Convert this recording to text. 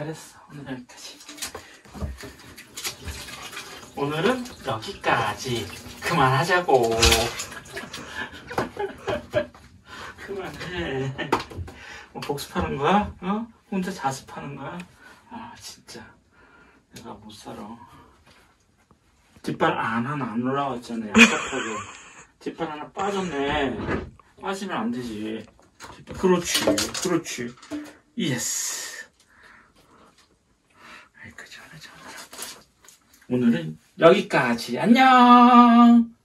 잘했어. 오늘은 여기까지. 그만하자고. 그만해. 뭐 복습하는 거야? 어? 혼자 자습하는 거야? 아 진짜 내가 못 살아. 뒷발 하나 안 올라왔잖아요. 아깝하게. 뒷발 하나 빠졌네. 빠지면 안 되지. 뒷발. 그렇지, 그렇지. 예스. 여기까지 하자. 오늘은 여기까지. 안녕.